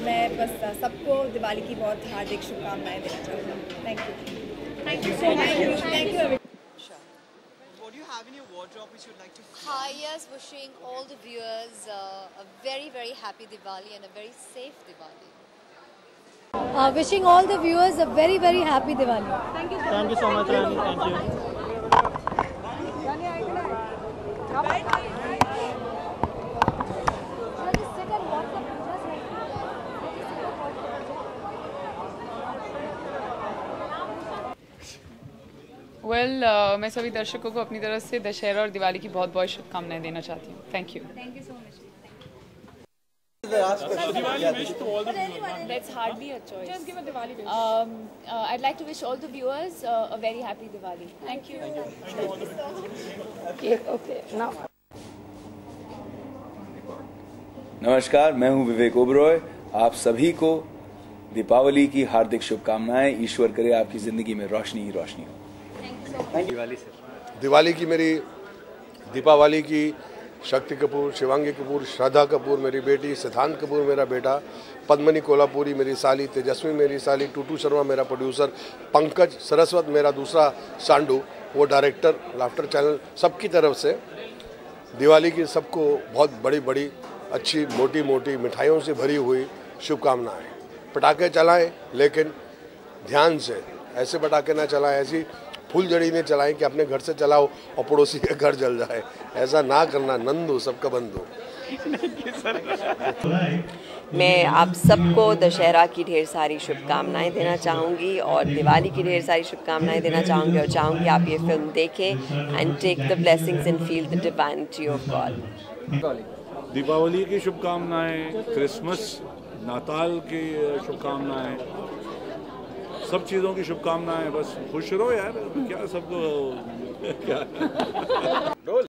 मैं बस सबको दिवाली की बहुत हार्दिक शुभकामनाएं देना चाहूँगी। Thank you so much. Thank you. What do you have in your wardrobe which you'd like to share? Hi, yes, wishing all the viewers a very, very happy Diwali and a very safe Diwali. Wishing all the viewers a very, very happy Diwali. Thank you so much, Rani. Thank you. मैं सभी दर्शकों को अपनी तरफ से दशहरा और दिवाली की बहुत बहुत शुभकामनाएं देना चाहती हूँ। Thank you so much. That's hardly a choice. Just give a Diwali wish. I'd like to wish all the viewers a very happy Diwali. Thank you. Okay, now. नमस्कार, मैं हूं विवेक ओबरॉय। आप सभी को दीपावली की हार्दिक शुभकामनाएं। ईश्वर करे आपकी जिंदगी में रोशनी ही रोशनी हो। दिवाली की मेरी दीपावली की शक्ति कपूर, शिवांगी कपूर, श्रद्धा कपूर मेरी बेटी, सिद्धांत कपूर मेरा बेटा, पद्मनी कोल्हापुरी मेरी साली, तेजस्वी मेरी साली, टूटू शर्मा मेरा प्रोड्यूसर, पंकज सरस्वत मेरा दूसरा सांडू, वो डायरेक्टर, लाफ्टर चैनल, सबकी तरफ से दिवाली की सबको बहुत बड़ी बड़ी अच्छी मोटी मोटी मिठाइयों से भरी हुई शुभकामनाएं। पटाखे चलाएं लेकिन ध्यान से, ऐसे पटाखे ना चलाएं, ऐसी फूलझड़ी ने चलाएं कि अपने घर से चलाओ और पड़ोसी के घर जल जाए। ऐसा ना करना, नंदू सबका बंधु। मैं आप सबको दशहरा की ढेर सारी शुभकामनाएं देना चाहूँगी और दिवाली की ढेर सारी शुभकामनाएं देना चाहूँगी और चाहूँगी आप ये फिल्म देखें and take the blessings and feel the divinity of God. Deepawali की शुभकामनाएं, क्रिसमस, नाताल की शुभकामनाएं, सब चीज़ों की शुभकामनाएं। बस खुश रहो यार, क्या सबको क्या